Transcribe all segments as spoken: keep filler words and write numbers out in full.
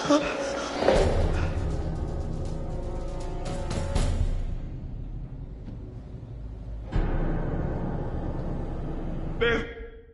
Bill!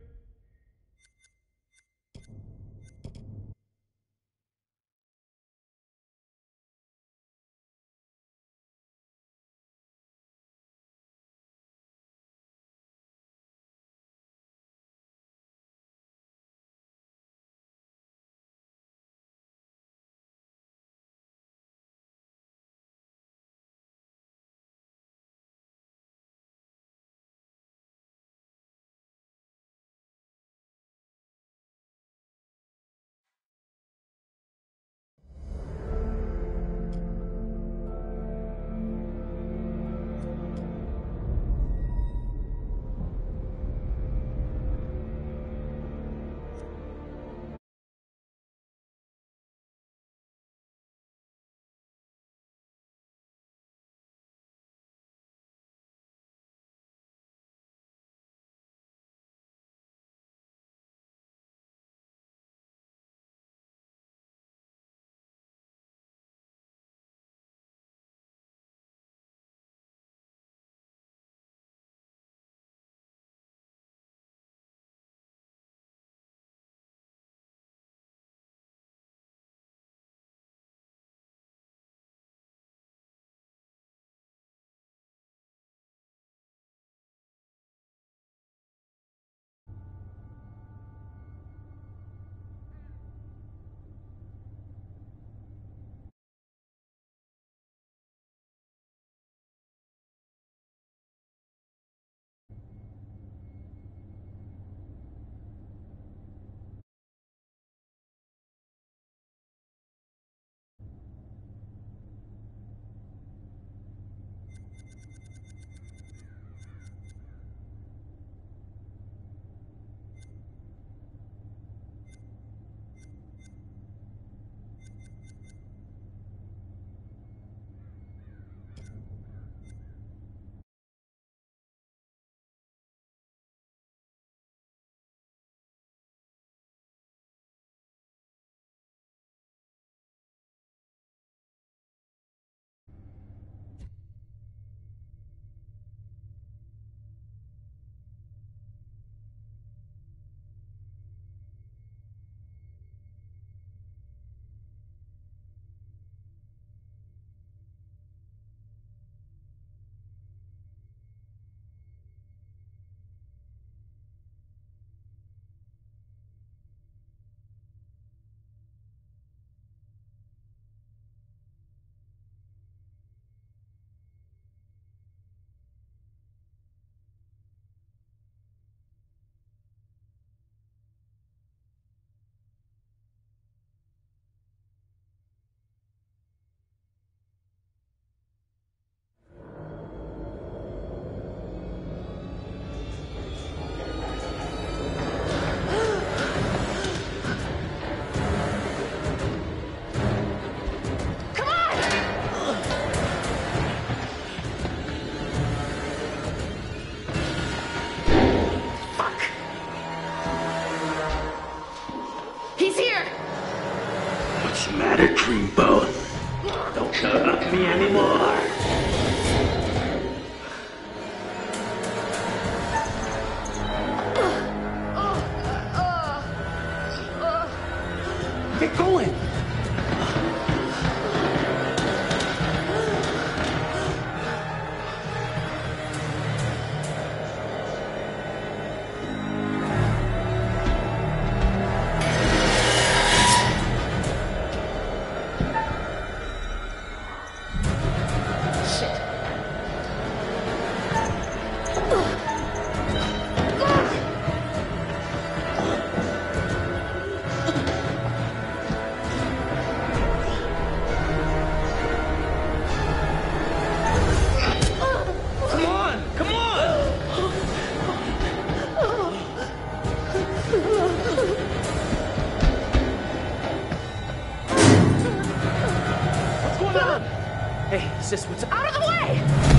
What's the matter, Dreamboat? Don't tug at me anymore. Get going! Hey, sis, what's up? Out of the way!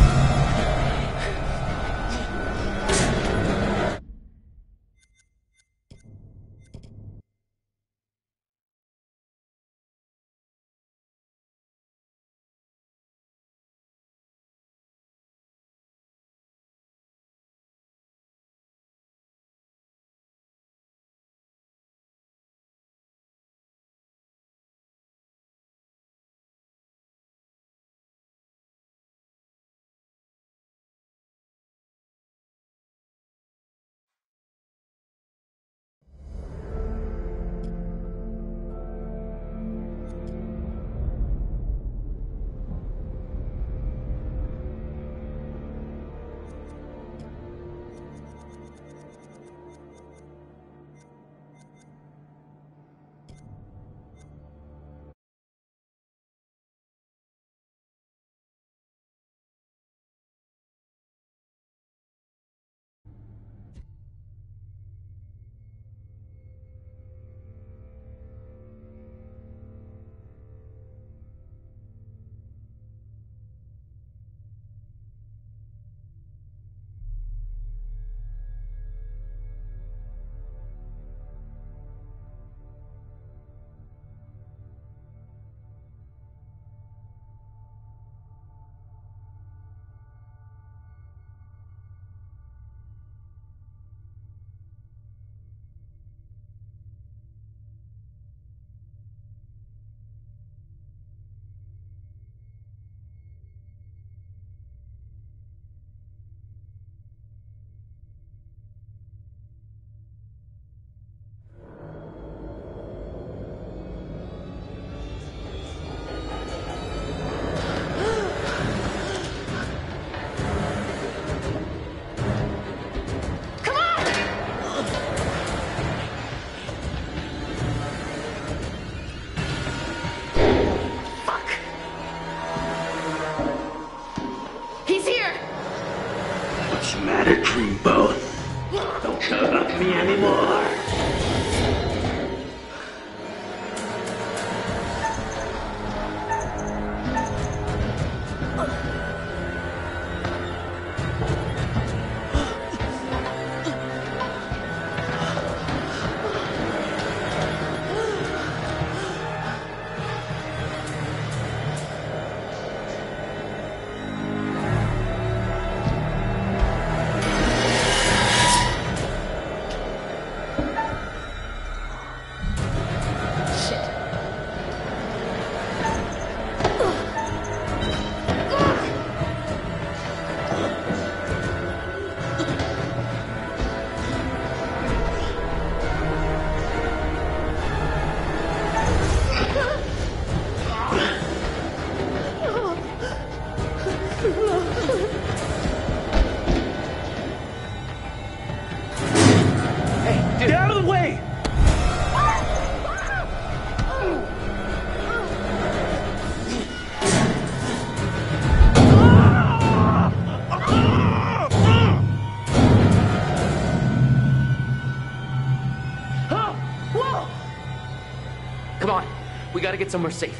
We gotta get somewhere safe.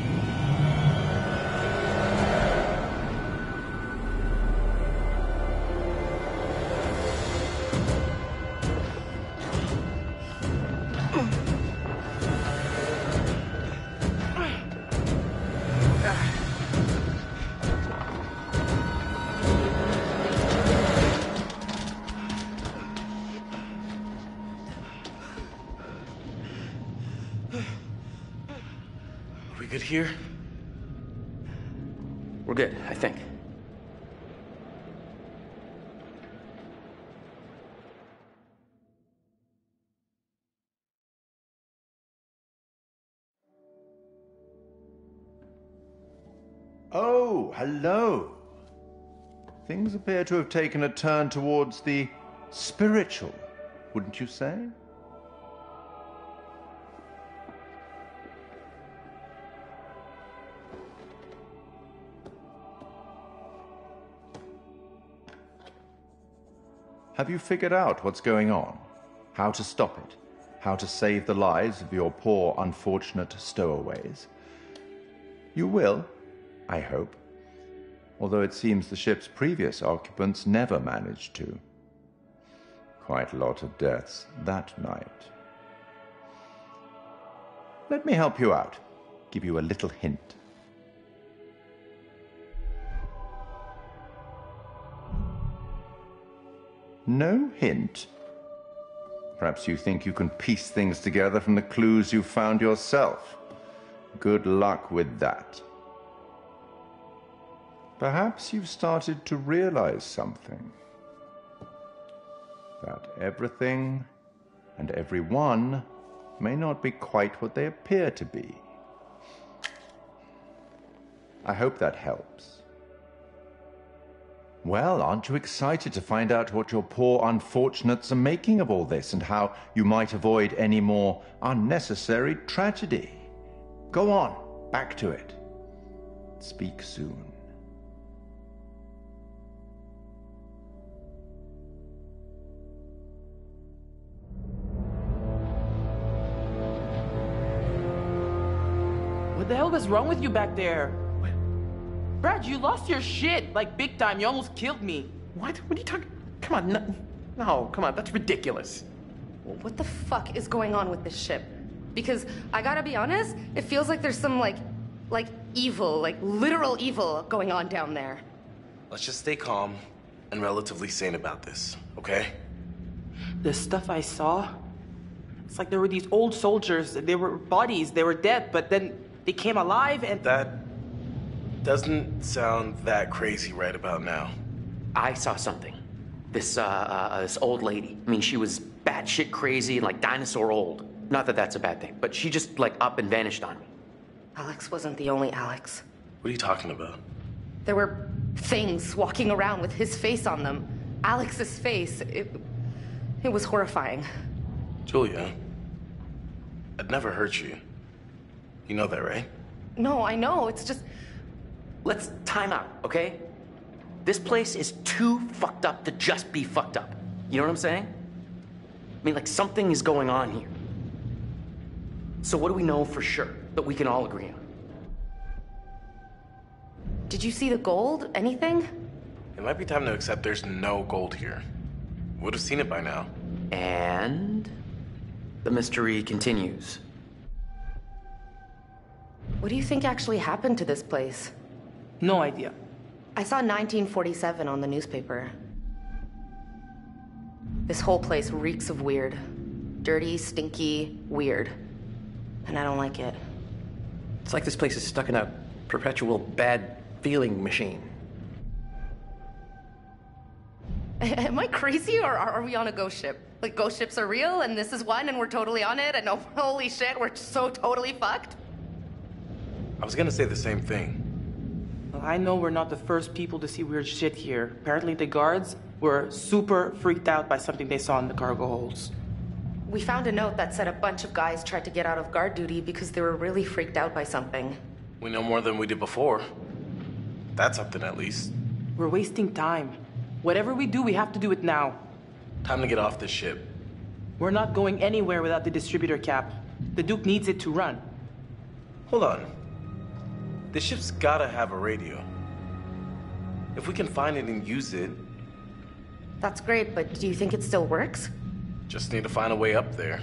Good here? We're good, I think. Oh, hello. Things appear to have taken a turn towards the spiritual, wouldn't you say? Have you figured out what's going on? How to stop it? How to save the lives of your poor, unfortunate stowaways? You will, I hope. Although it seems the ship's previous occupants never managed to. Quite a lot of deaths that night. Let me help you out. Give you a little hint. No hint? Perhaps you think you can piece things together from the clues you've found yourself. Good luck with that. Perhaps you've started to realize something. That everything and everyone may not be quite what they appear to be. I hope that helps. Well, aren't you excited to find out what your poor unfortunates are making of all this and how you might avoid any more unnecessary tragedy? Go on, back to it. Speak soon. What the hell was wrong with you back there? Brad, you lost your shit, like big time. You almost killed me. What? What are you talking? Come on, no, no, come on, that's ridiculous. What the fuck is going on with this ship? Because I gotta be honest, it feels like there's some like, like evil, like literal evil going on down there. Let's just stay calm and relatively sane about this, okay? The stuff I saw, it's like there were these old soldiers. They were bodies. They were dead, but then they came alive and... That doesn't sound that crazy right about now. I saw something. This, uh, uh, this old lady. I mean, she was batshit crazy, like dinosaur old. Not that that's a bad thing, but she just, like, up and vanished on me. Alex wasn't the only Alex. What are you talking about? There were things walking around with his face on them. Alex's face. It, it was horrifying. Julia, I'd never hurt you. You know that, right? No, I know. It's just... Let's time out, okay? This place is too fucked up to just be fucked up. You know what I'm saying? I mean, like, something is going on here. So what do we know for sure that we can all agree on? Did you see the gold? Anything? It might be time to accept there's no gold here. Would have seen it by now. And the mystery continues. What do you think actually happened to this place? No idea. I saw nineteen forty-seven on the newspaper. This whole place reeks of weird. Dirty, stinky, weird. And I don't like it. It's like this place is stuck in a perpetual bad feeling machine. Am I crazy, or are we on a ghost ship? Like, ghost ships are real, and this is one, and we're totally on it, and oh, holy shit, we're so totally fucked? I was gonna say the same thing. Well, I know we're not the first people to see weird shit here. Apparently the guards were super freaked out by something they saw in the cargo holds. We found a note that said a bunch of guys tried to get out of guard duty because they were really freaked out by something. We know more than we did before. That's something, at least. We're wasting time. Whatever we do, we have to do it now. Time to get off this ship. We're not going anywhere without the distributor cap. The Duke needs it to run. Hold on. This ship's gotta have a radio. If we can find it and use it, That's great, but do you think it still works? just need to find a way up there.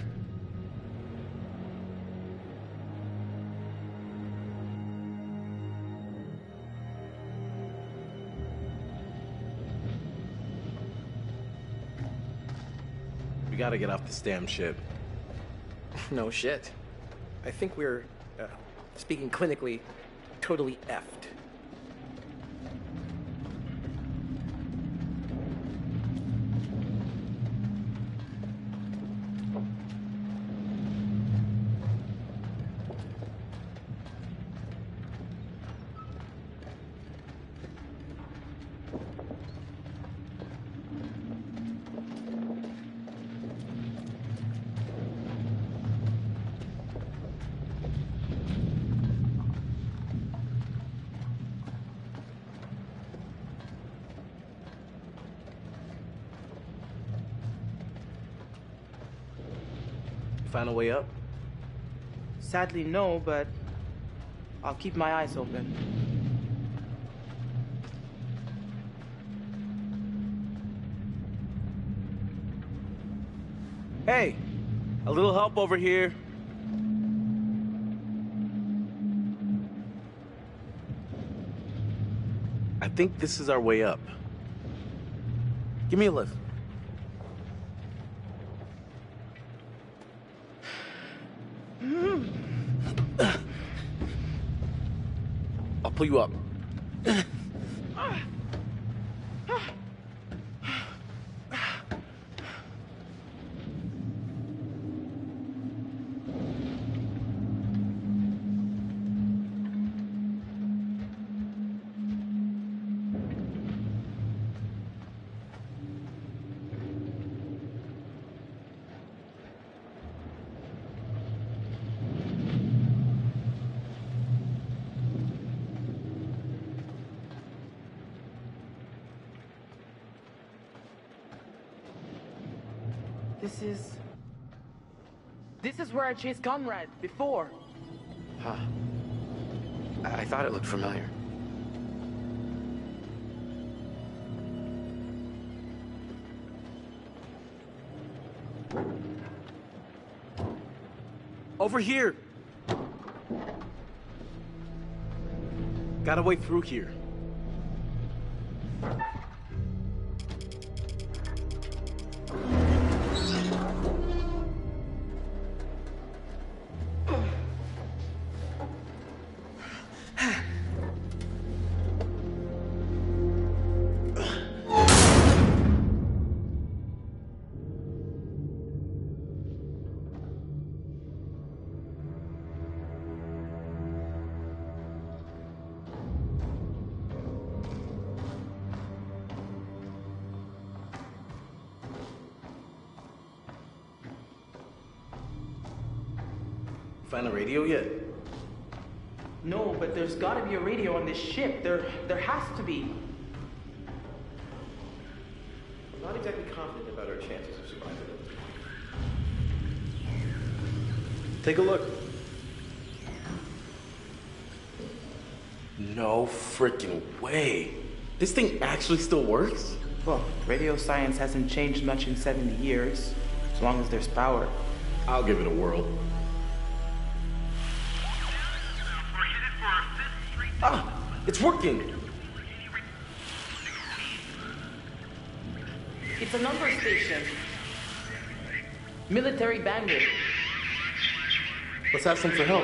We gotta get off this damn ship. No shit. I think we're, uh, speaking clinically, totally effed. Find a way up? Sadly, no, but I'll keep my eyes open. Hey, a little help over here. I think this is our way up. Give me a lift. I'll pull you up. This is... This is where I chased Conrad before. Huh. I, I thought it looked familiar. Over here. Got a way through here. Find a radio yet? No, but there's gotta be a radio on this ship. There, there has to be. I'm not exactly confident about our chances of survival. Take a look. No freaking way. This thing actually still works? Well, radio science hasn't changed much in seventy years, as long as there's power. I'll give it a whirl. Ah, it's working. It's a number station. Military bandit. Let's have some for help.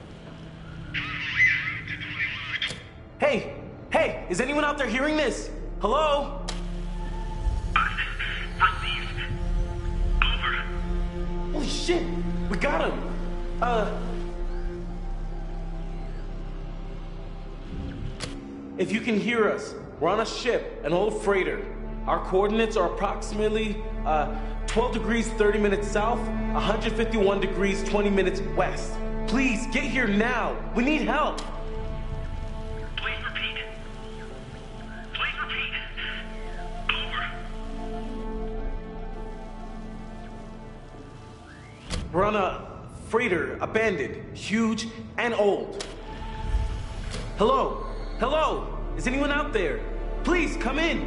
Hey, hey, is anyone out there hearing this? Hello? Over. Holy shit, we got him. Uh... If you can hear us, we're on a ship, an old freighter. Our coordinates are approximately uh, twelve degrees, thirty minutes south, one hundred fifty-one degrees, twenty minutes west. Please, get here now. We need help. Please repeat. Please repeat. Over. We're on a freighter, abandoned, huge, and old. Hello? Hello? Is anyone out there? Please, come in!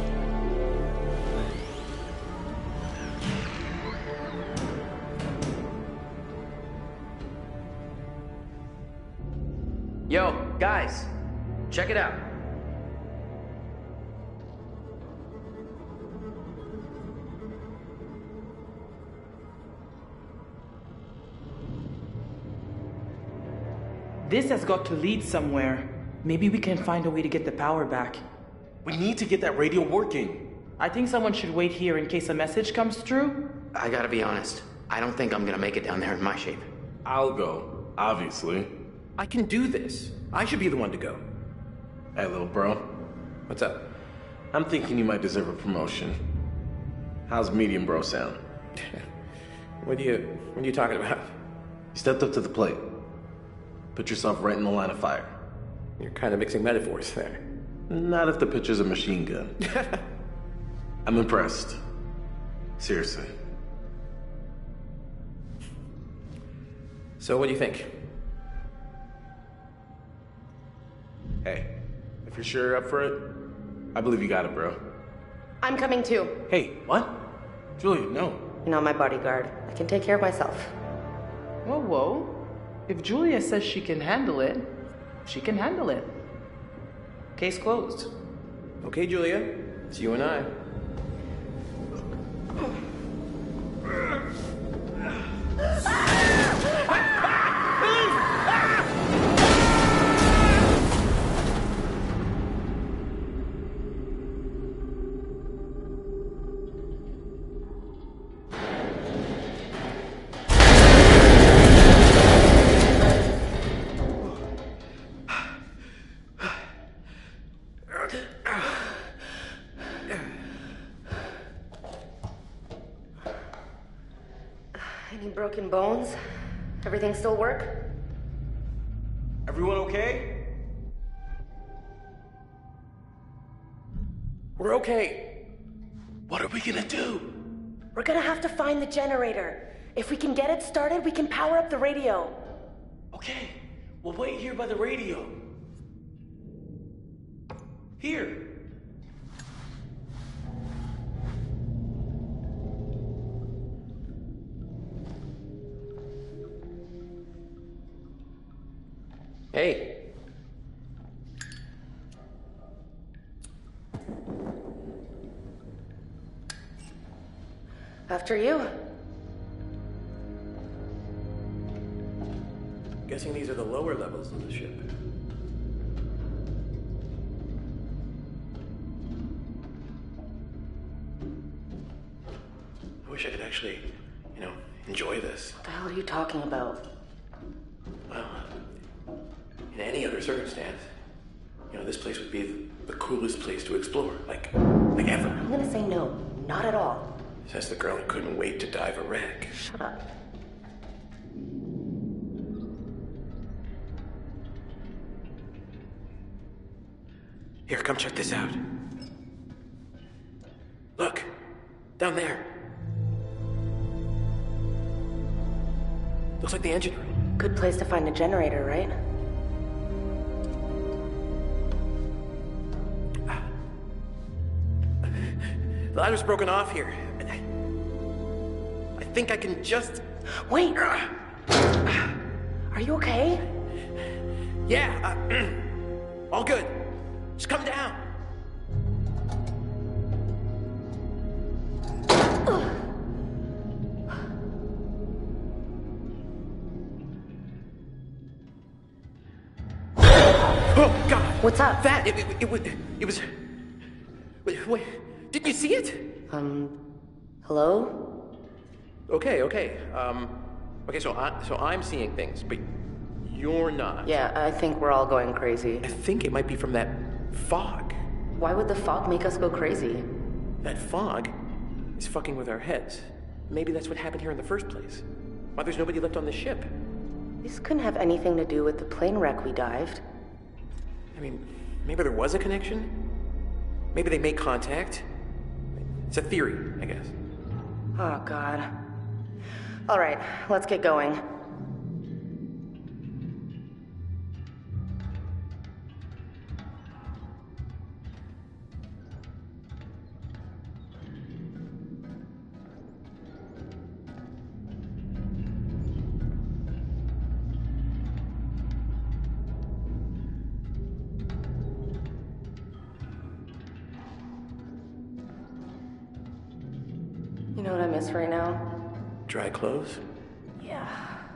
Yo, guys, check it out. This has got to lead somewhere. Maybe we can find a way to get the power back. We need to get that radio working. I think someone should wait here in case a message comes through. I gotta be honest. I don't think I'm gonna make it down there in my shape. I'll go, obviously. I can do this. I should be the one to go. Hey, little bro. What's up? I'm thinking you might deserve a promotion. How's medium bro sound? What are you, what are you talking about? You stepped up to the plate. Put yourself right in the line of fire. You're kind of mixing metaphors there. Not if the picture's a machine gun. I'm impressed. Seriously. So what do you think? Hey, if you're sure you're up for it, I believe you got it, bro. I'm coming too. Hey, what? Julia, no. You're not my bodyguard. I can take care of myself. Whoa, whoa. If Julia says she can handle it, she can handle it. Case closed. Okay, Julia. It's you and I. Any broken bones? Everything still work? Everyone okay? We're okay. What are we gonna do? We're gonna have to find the generator. If we can get it started, we can power up the radio. Okay, we'll wait here by the radio. Here. Hey. After you. Guessing these are the lower levels of the ship. I wish I could actually, you know, enjoy this. What the hell are you talking about? Well, in any other circumstance, you know, this place would be the, the coolest place to explore, like, like ever. I'm gonna say no. Not at all. Says the girl who couldn't wait to dive a wreck. Shut up. Here, come check this out. Look, down there. Looks like the engine room. Good place to find a generator, right? The ladder's broken off here. I think I can just... Wait! Are you okay? Yeah, uh, all good. Just come down. Oh, God. What's up? That, it, it, it, was- it was... Wait, wait, didn't you see it? Um, hello? Okay, okay. Um, okay, so, I, so I'm seeing things, but you're not. Yeah, I think we're all going crazy. I think it might be from that fog. Why would the fog make us go crazy? That fog is fucking with our heads. Maybe that's what happened here in the first place. Why there's nobody left on the ship. This couldn't have anything to do with the plane wreck we dived. I mean, maybe there was a connection? Maybe they made contact? It's a theory, I guess. Oh, God. All right, let's get going. miss right now? Dry clothes? Yeah.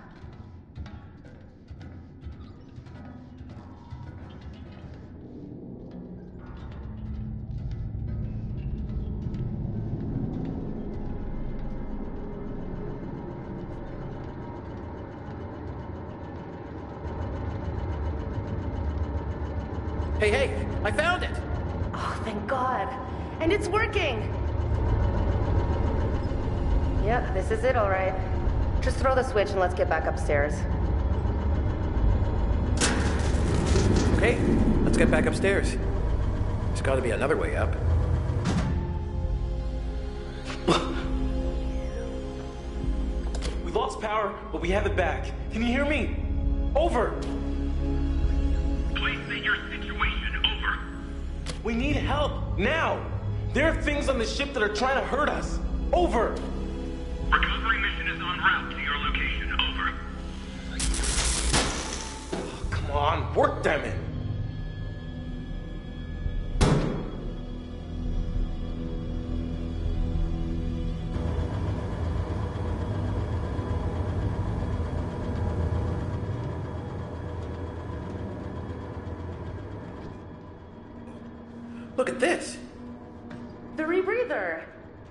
Hey, hey, I found it! Oh, thank God. And it's working! Yep, this is it, all right. Just throw the switch and let's get back upstairs. Okay, let's get back upstairs. There's gotta be another way up. We lost power, but we have it back. Can you hear me? Over! Place your situation, over. We need help, now! There are things on the ship that are trying to hurt us. Over! Recovery mission is en route to your location, over. Oh, come on, work them in. Look at this! The rebreather!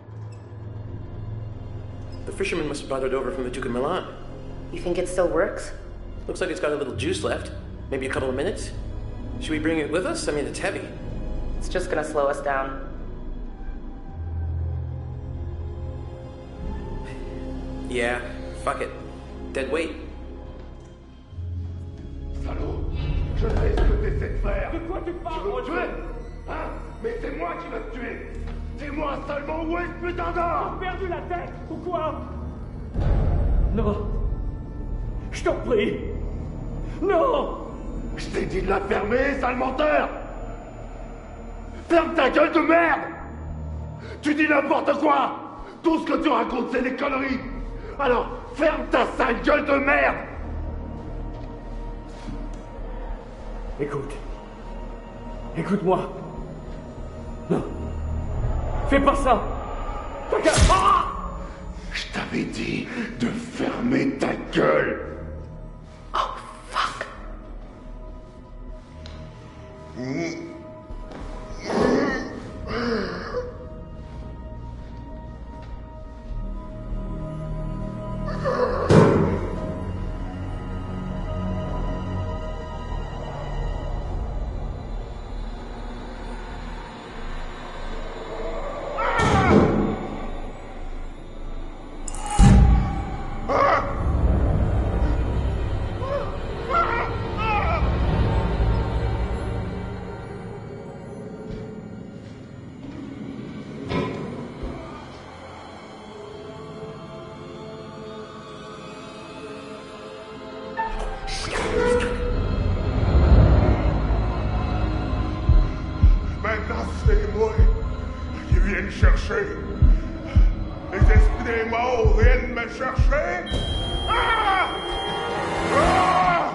The fisherman must have brought it over from the Duke of Milan. You think it still works? Looks like it's got a little juice left. Maybe a couple of minutes. Should we bring it with us? I mean, it's heavy. It's just gonna slow us down. Yeah, fuck it. Dead weight. Salaud! Je sais ce que t'essaies de faire! De quoi tu parles? Tu veux me tuer? Hein? Mais c'est moi qui vais te tuer! Dis-moi seulement où est ce putain d'or! T'as perdu la tête, ou quoi? Non! Je t'en prie! Non! Je t'ai dit de la fermer, sale menteur! Ferme ta gueule de merde! Tu dis n'importe quoi! Tout ce que tu racontes, c'est des conneries! Alors, ferme ta sale gueule de merde! Écoute. Écoute-moi. Non. Fais pas ça. T'as qu'à... Ah! Je t'avais dit de fermer ta gueule. Oh, fuck. Maintenant, c'est moi qui viens me chercher. Les esprits des morts viennent me chercher. Ah! Ah!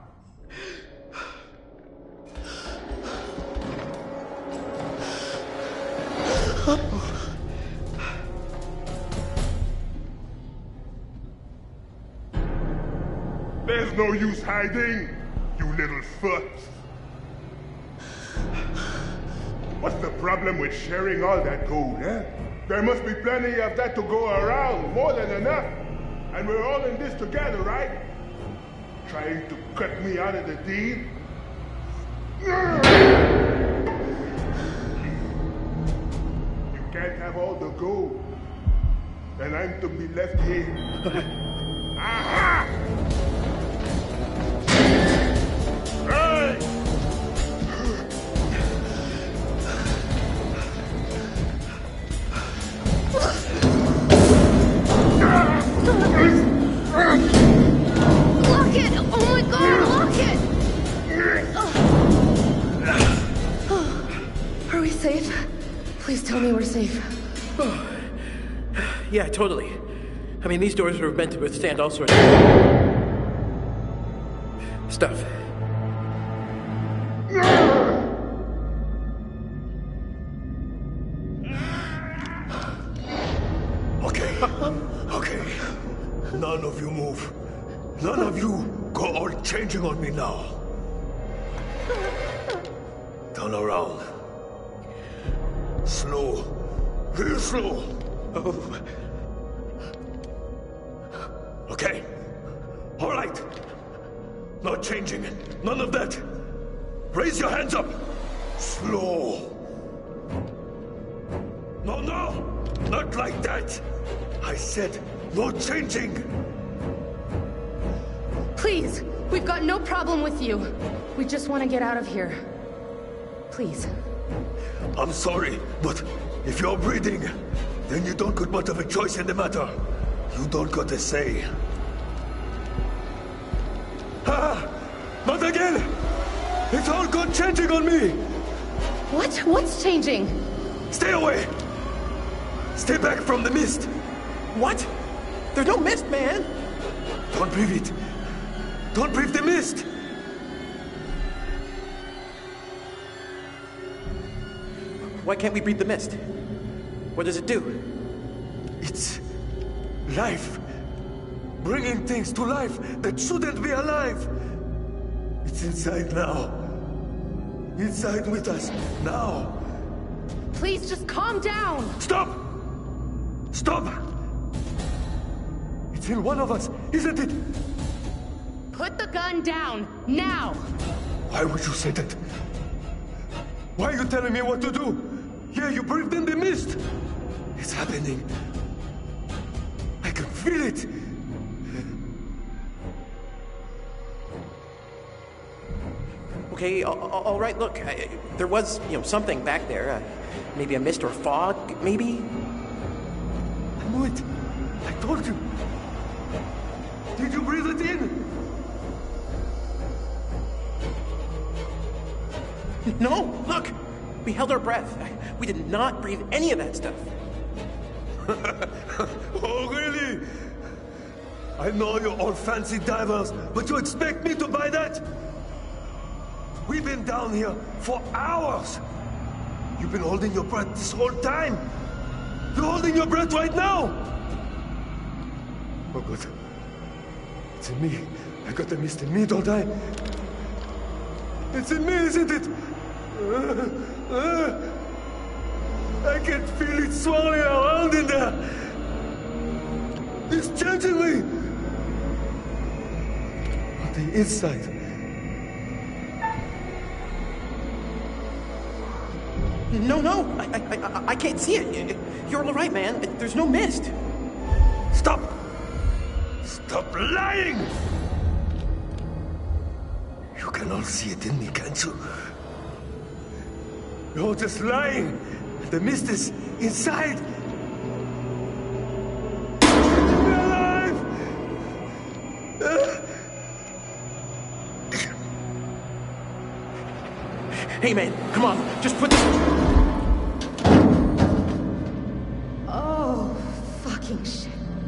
There's no use hiding, you little foot. What's the problem with sharing all that gold, eh? There must be plenty of that to go around, more than enough. And we're all in this together, right? Trying to cut me out of the deal? You can't have all the gold. And I'm to be left here. Aha! Hey! Lock it! Oh my god, lock it! Oh. Are we safe? Please tell me we're safe. Oh. Yeah, totally. I mean, these doors were meant to withstand all sorts of stuff. Okay. None of you move. None of you go all changing on me now. Turn around. Slow. Real slow. Oh. Okay. All right. Not changing. None of that. Raise your hands up. Slow. No, no. Not like that. I said no changing. Please, we've got no problem with you. We just want to get out of here. Please. I'm sorry, but if you're breathing, then you don't got much of a choice in the matter. You don't got a say. Ah! Not again! It's all gone changing on me! What? What's changing? Stay away! Stay back from the mist! What? There's no mist, man! Don't breathe it! Don't breathe the mist! Why can't we breathe the mist? What does it do? It's life. Bringing things to life that shouldn't be alive. It's inside now. Inside with us now. Please just calm down. Stop! Stop! It's in one of us, isn't it? Put the gun down, now! Why would you say that? Why are you telling me what to do? Yeah, you breathed in the mist! It's happening. I can feel it! Okay, all, all right, look, I, there was, you know, something back there. Uh, maybe a mist or fog, maybe? I knew it! I told you! Did you breathe it in? No, look! We held our breath. We did not breathe any of that stuff. Oh, really? I know you're all fancy divers, but you expect me to buy that? We've been down here for hours. You've been holding your breath this whole time. You're holding your breath right now. Oh, God. It's in me. I got the mist in me, don't I? It's in me, isn't it? Uh, uh, I can feel it swirling around in there. It's changing me. On the inside. No, no, I, I, I, I can't see it. You're all right, man. There's no mist. Stop! Stop lying! You can all see it in me, can't you? You're just lying. The mist is inside. You're alive! Uh. Hey, man, come on. Just put this... Oh, fucking shit.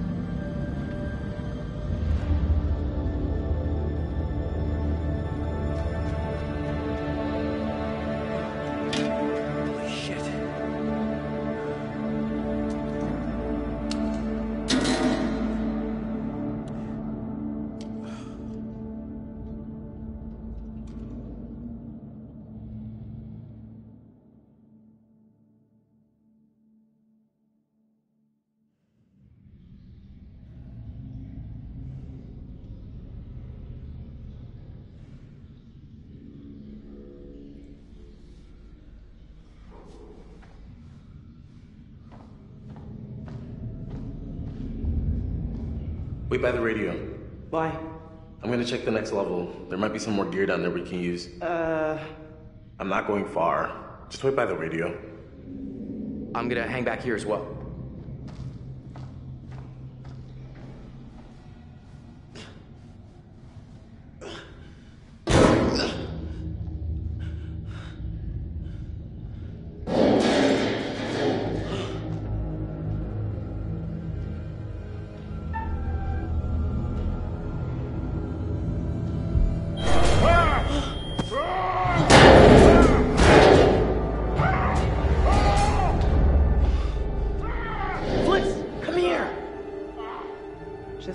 Wait by the radio. Why? I'm gonna check the next level. There might be some more gear down there we can use. Uh... I'm not going far. Just wait by the radio. I'm gonna hang back here as well.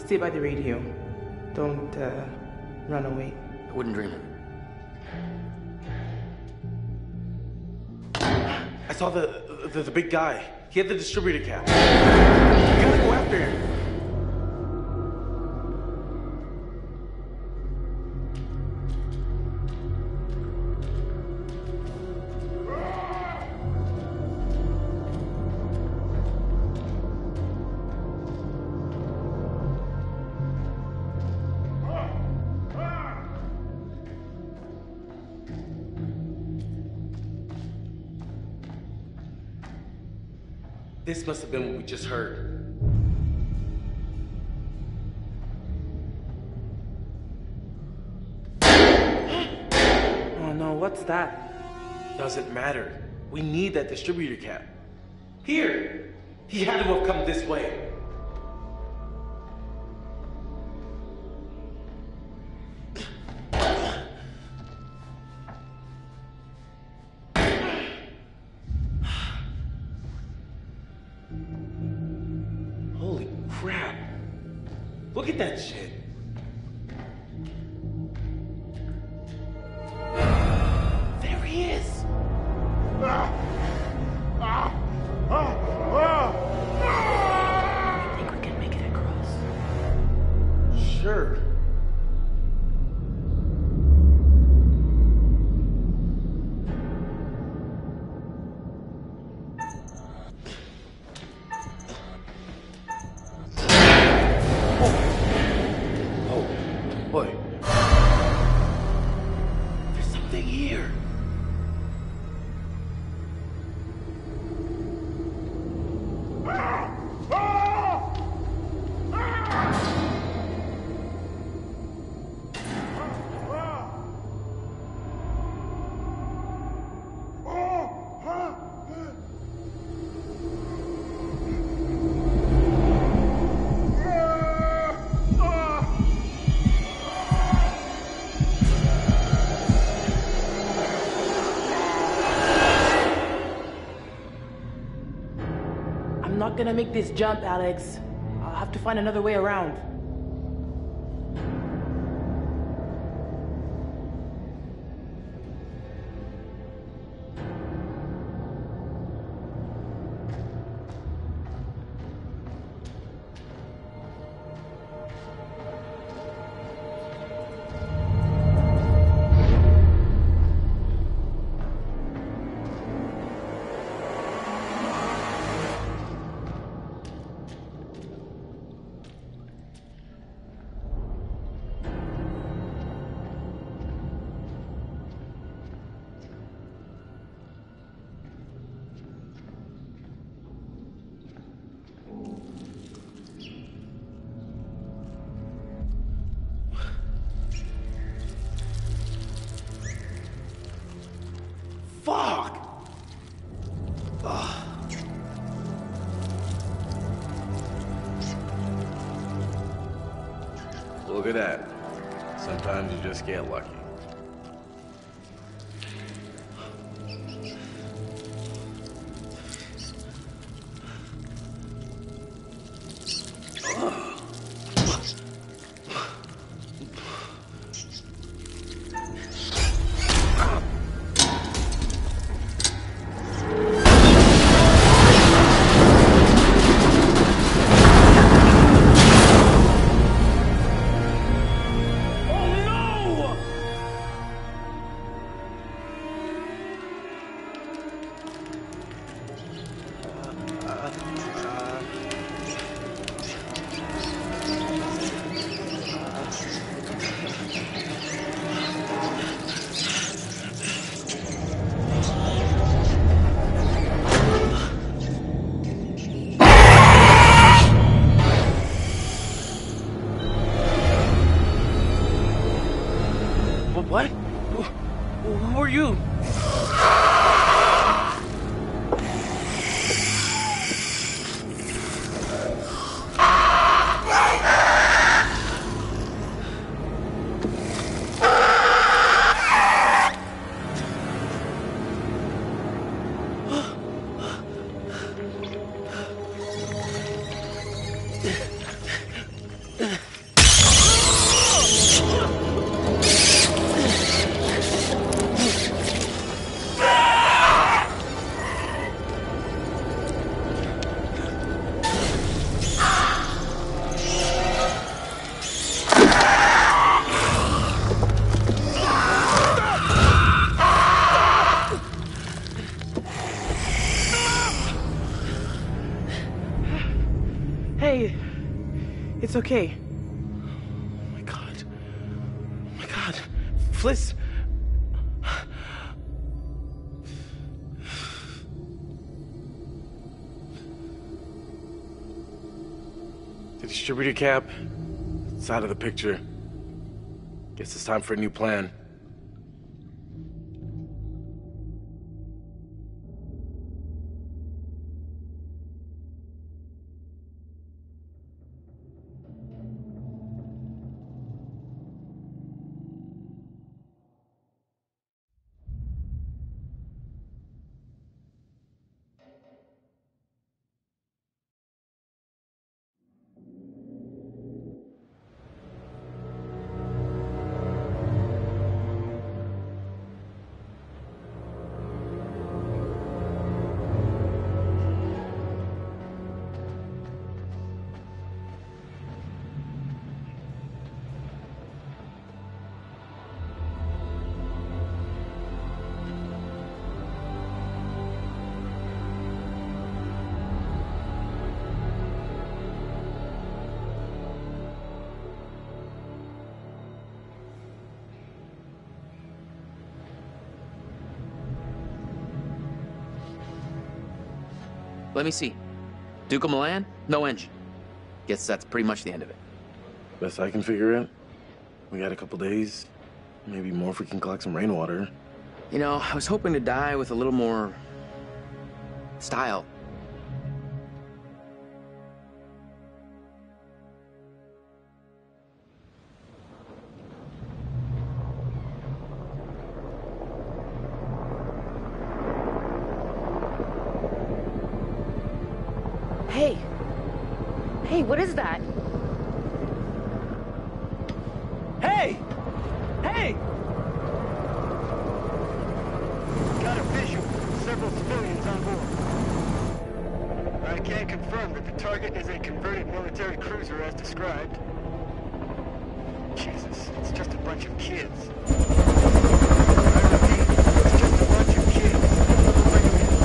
stay by the radio. Don't uh, run away. I wouldn't dream of it. I saw the, the the big guy. He had the distributor cap. We gotta go after him. This must have been what we just heard. Oh no, what's that? Doesn't matter. We need that distributor cap. Here! He had to have come this way. Holy crap. Look at that shit. There he is. Ah! Ah! Ah! Ah! I think we can make it across. Sure. Boy. There's something here. I'm not gonna make this jump, Alex. I'll have to find another way around. Fuck! Ugh. Look at that. Sometimes you just get lucky. What? Who, who are you? Ah! It's okay. Oh my god. Oh my god. Fliss. The distributor cap, it's out of the picture. Guess it's time for a new plan. Let me see. Duke of Milan? No engine. Guess that's pretty much the end of it. Best I can figure it. We got a couple days. Maybe more if we can collect some rainwater. You know, I was hoping to die with a little more style. Hey. Hey, what is that? Hey! Hey! Got a visual. Several civilians on board. I can confirm that the target is a converted military cruiser as described. Jesus, it's just a bunch of kids. I repeat, it's just a bunch of kids. Bring 'em in.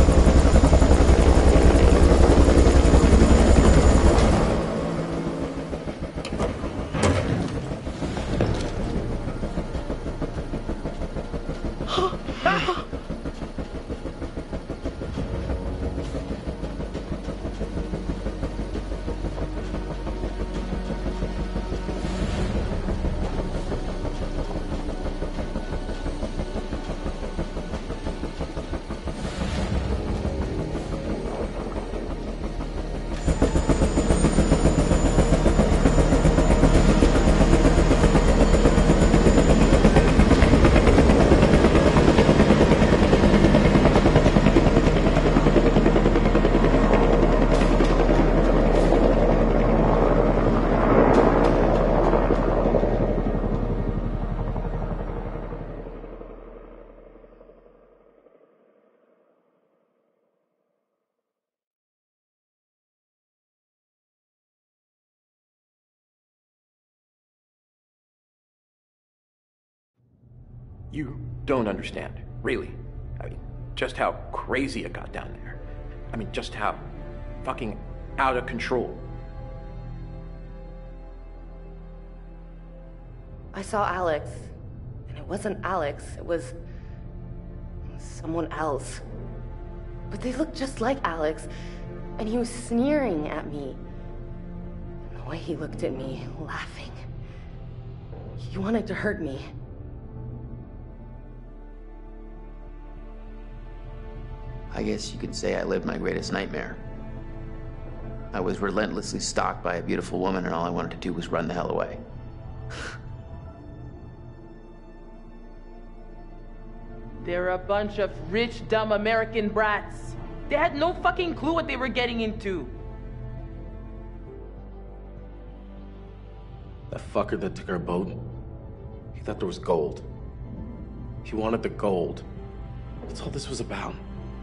You don't understand, really. I mean, just how crazy it got down there. I mean, just how fucking out of control. I saw Alex, and it wasn't Alex, it was someone else. But they looked just like Alex, and he was sneering at me. And the way he looked at me, laughing. He wanted to hurt me. I guess you could say I lived my greatest nightmare. I was relentlessly stalked by a beautiful woman, and all I wanted to do was run the hell away. They're a bunch of rich, dumb American brats. They had no fucking clue what they were getting into. That fucker that took our boat, he thought there was gold. He wanted the gold. That's all this was about.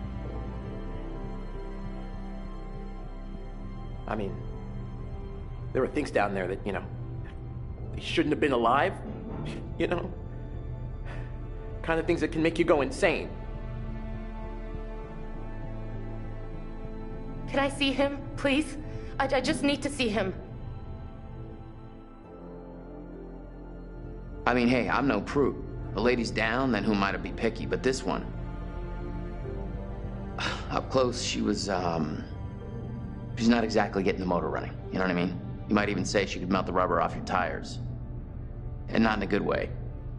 I mean, there were things down there that, you know, they shouldn't have been alive, you know? Kind of things that can make you go insane. Can I see him, please? I, I just need to see him. I mean, hey, I'm no prude. The lady's down, then who might I be picky? But this one, up close, she was, um, she's not exactly getting the motor running. You know what I mean? You might even say she could melt the rubber off your tires. And not in a good way.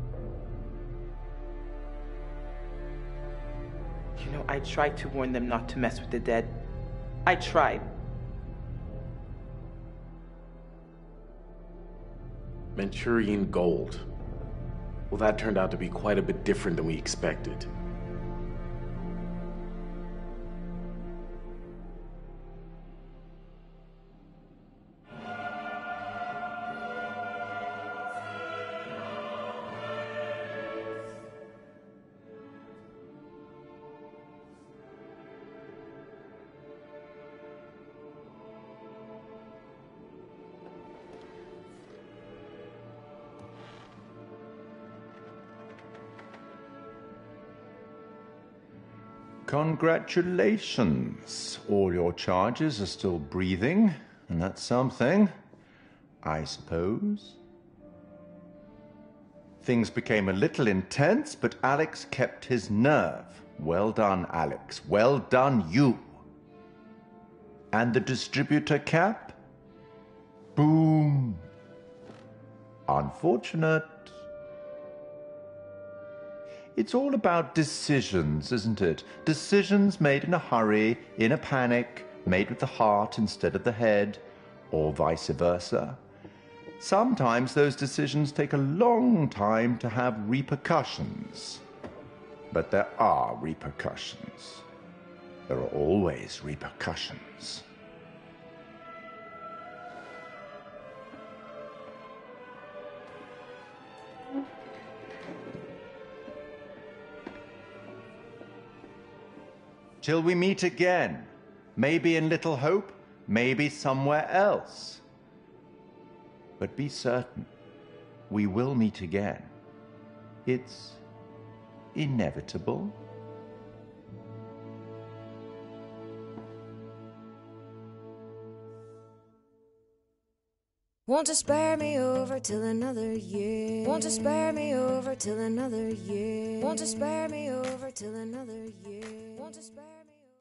You know, I tried to warn them not to mess with the dead. I tried. Manchurian gold. Well, that turned out to be quite a bit different than we expected. Congratulations. All your charges are still breathing, and that's something, I suppose. Things became a little intense, but Alex kept his nerve. Well done, Alex. Well done, you. And the distributor cap? Boom. Unfortunate. It's all about decisions, isn't it? Decisions made in a hurry, in a panic, made with the heart instead of the head, or vice versa. Sometimes those decisions take a long time to have repercussions. But there are repercussions. There are always repercussions. Till we meet again. Maybe in Little Hope, maybe somewhere else. But be certain, we will meet again. It's inevitable. Want to spare me over till another year. Want to spare me over till another year. Want to spare me over till another year. Want to spare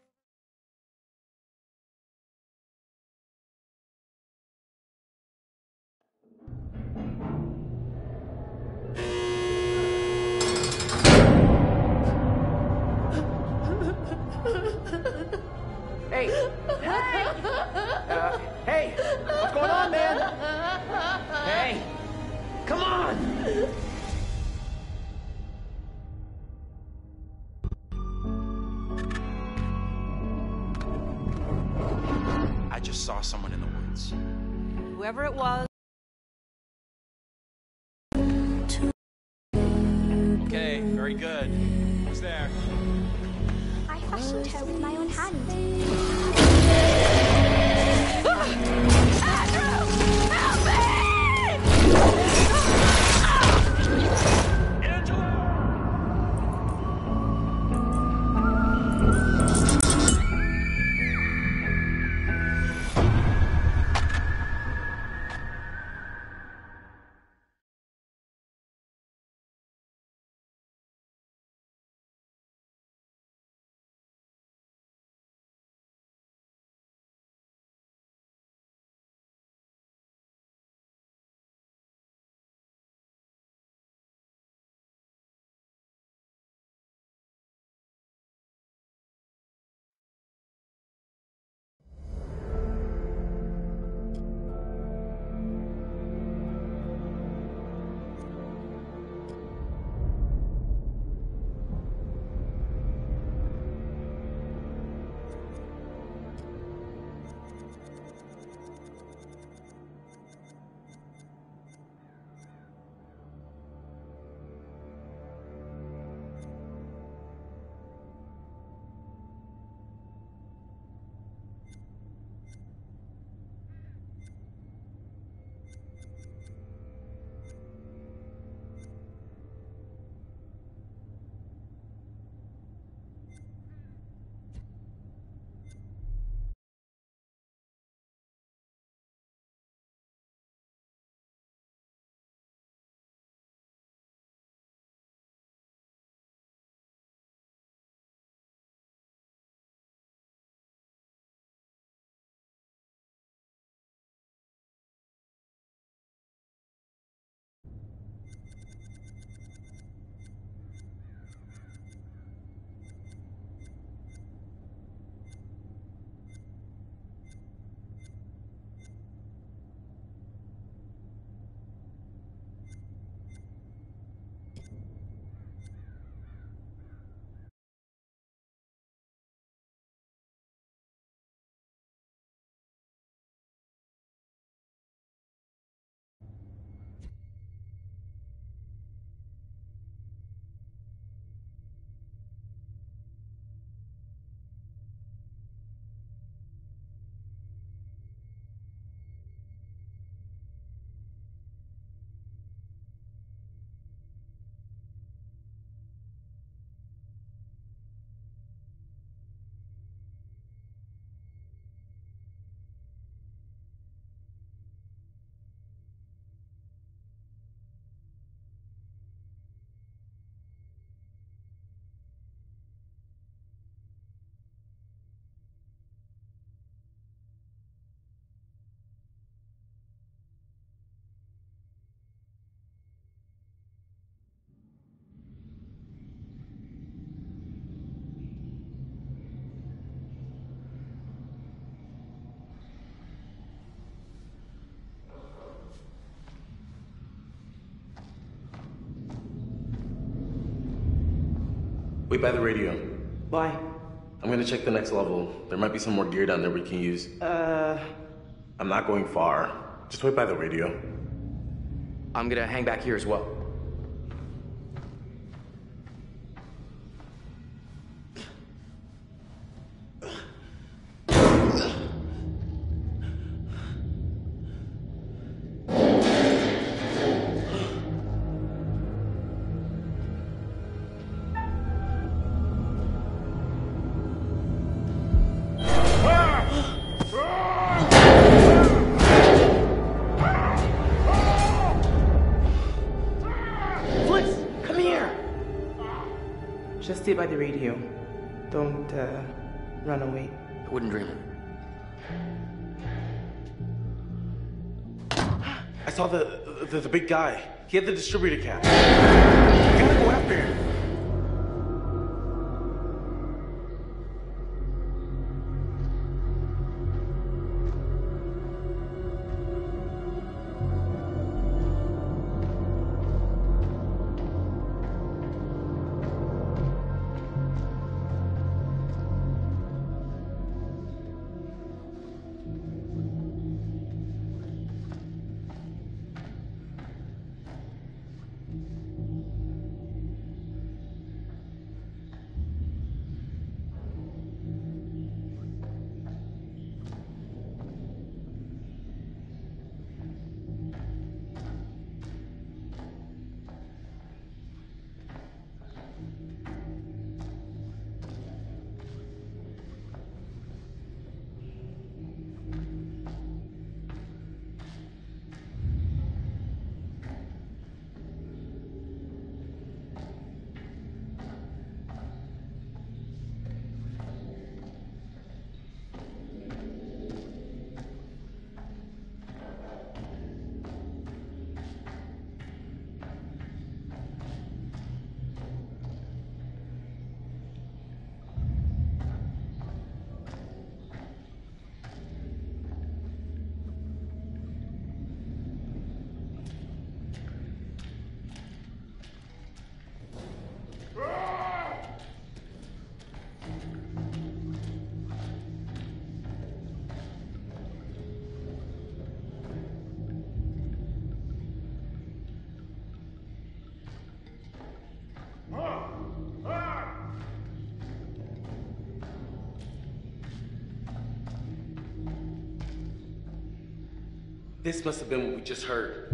Hey! Hey! Uh, hey! What's going on, man? Hey! Come on! I just saw someone in the woods. Whoever it was. Okay, very good. Who's there? I fashioned her with my own hand. Wait by the radio. Why? I'm gonna check the next level. There might be some more gear down there we can use. Uh... I'm not going far. Just wait by the radio. I'm gonna hang back here as well. Just stay by the radio. Don't uh, run away. I wouldn't dream it. I saw the, the the big guy. He had the distributor cap. We gotta go after him. This must have been what we just heard.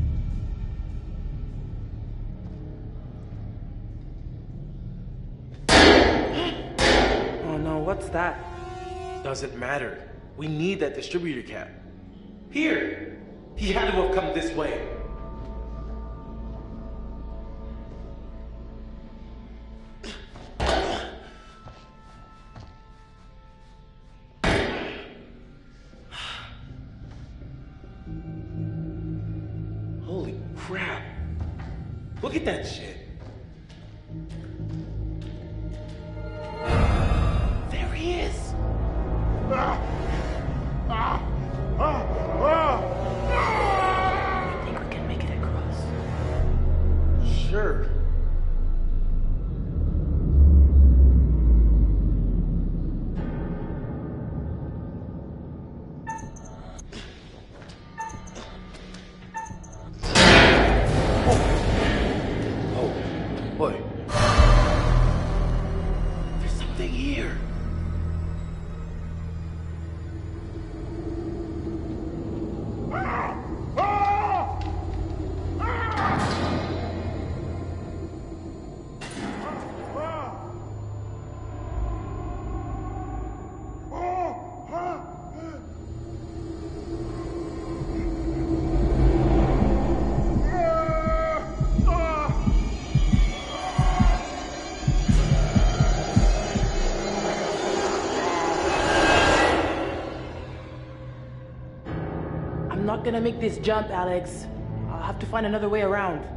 Oh no, what's that? Doesn't matter. We need that distributor cap. Here! He had to have come this way. Holy crap. Look at that shit. There he is. Ah! Ah! Ah! Ah! I think we can make it across. Sure. Boy. There's something here. I'm not gonna make this jump, Alex. I'll have to find another way around.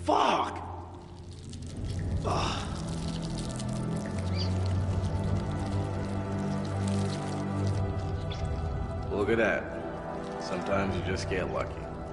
Fuck! Ugh. Look at that. Sometimes you just get lucky.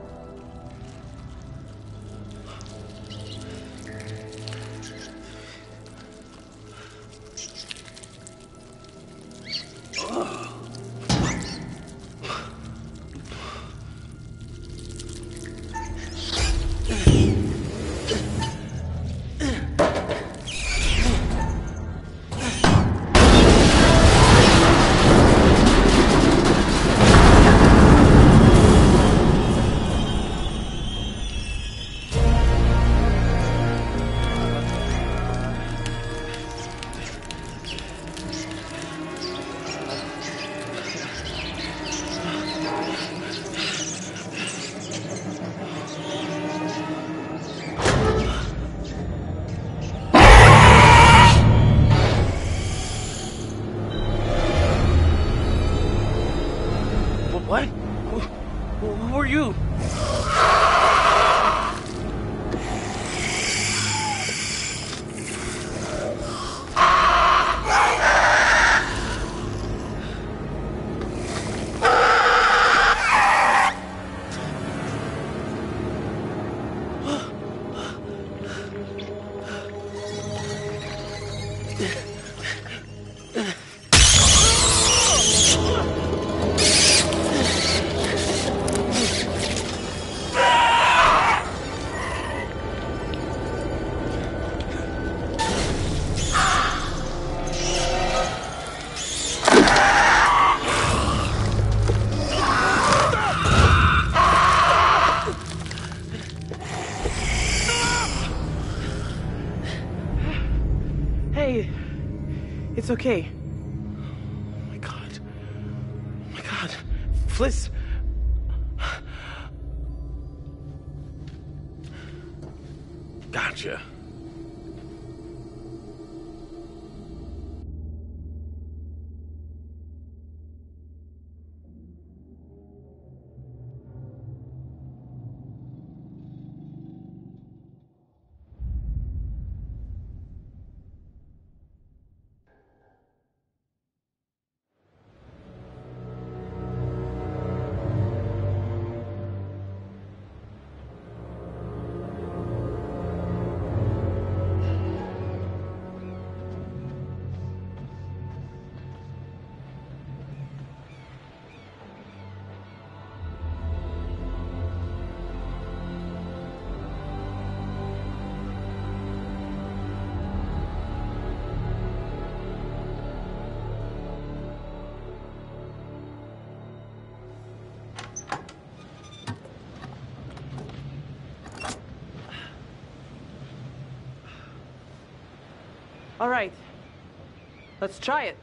What? Who, who are you? Hey, it's okay. Oh my god. Oh my god. Fliss. Gotcha. All right. Let's try it.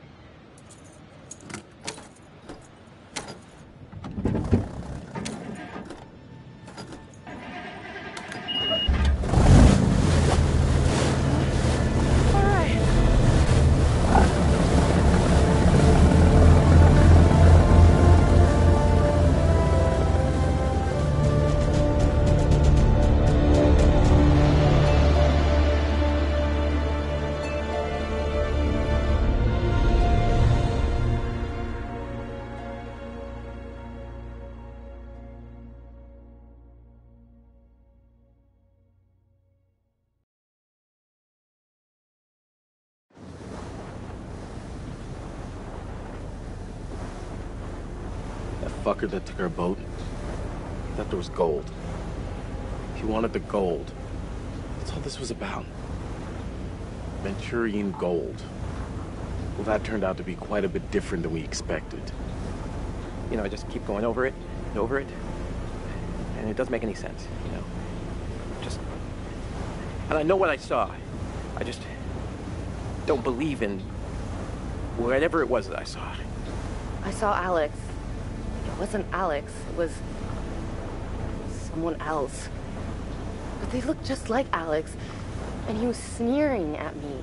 Fucker that took our boat, he thought there was gold. He wanted the gold. That's all this was about. Manchurian gold. Well, that turned out to be quite a bit different than we expected. You know, I just keep going over it and over it, and it doesn't make any sense, you know? Just... And I know what I saw. I just don't believe in whatever it was that I saw. I saw Alex. It wasn't Alex, it was someone else. But they looked just like Alex, and he was sneering at me.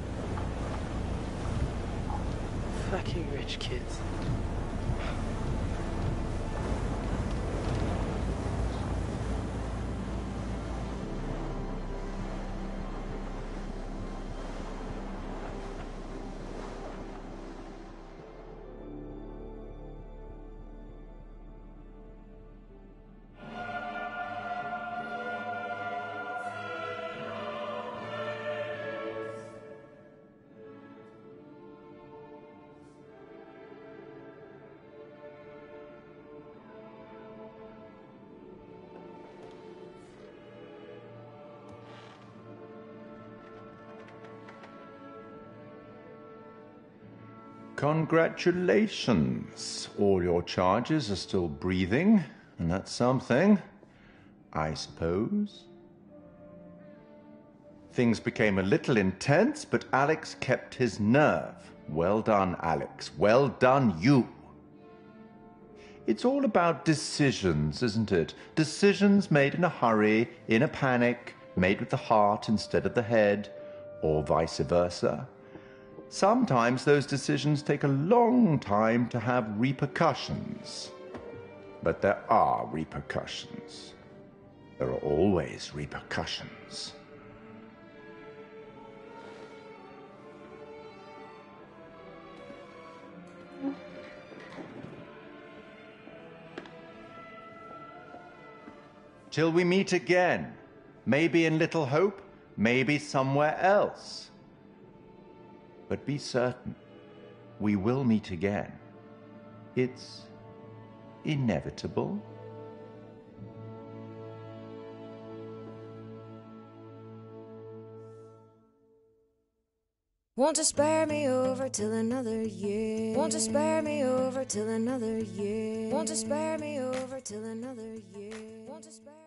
Fucking rich kids. Congratulations. All your charges are still breathing, and that's something, I suppose. Things became a little intense, but Alex kept his nerve. Well done, Alex. Well done, you. It's all about decisions, isn't it? Decisions made in a hurry, in a panic, made with the heart instead of the head, or vice versa. Sometimes those decisions take a long time to have repercussions. But there are repercussions. There are always repercussions. Till we meet again. Maybe in Little Hope, maybe somewhere else. But be certain, we will meet again. It's inevitable. Want to spare me over till another year. Want to spare me over till another year. Want to spare me over till another year. Want to spare me.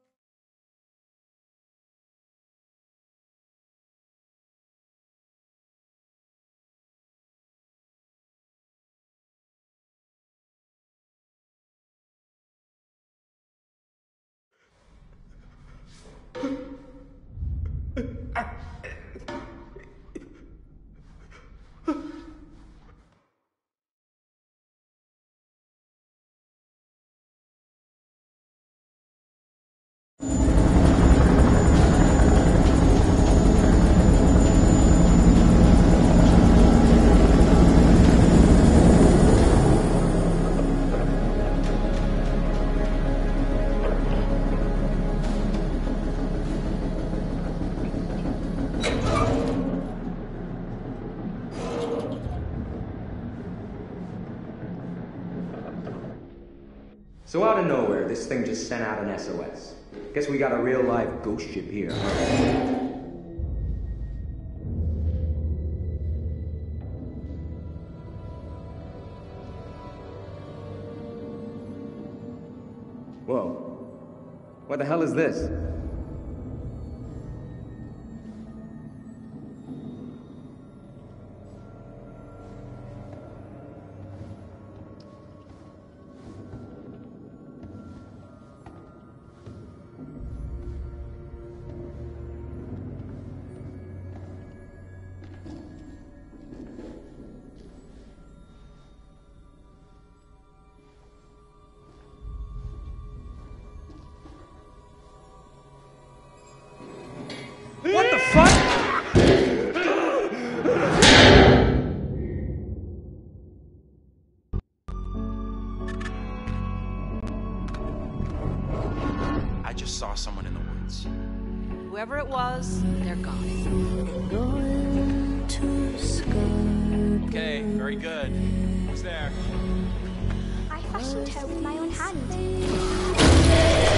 So out of nowhere, this thing just sent out an S O S. Guess we got a real live ghost ship here. Whoa. What the hell is this? What the fuck? I just saw someone in the woods. Whoever it was, they're gone. Going to school. Okay, very good. Who's there? I fashioned her with my own hand.